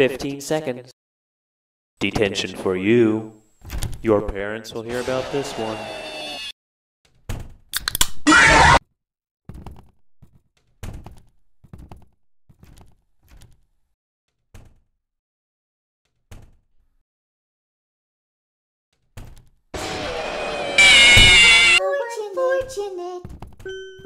15 seconds. Detention for you. Your parents will hear about this one. Fortunate.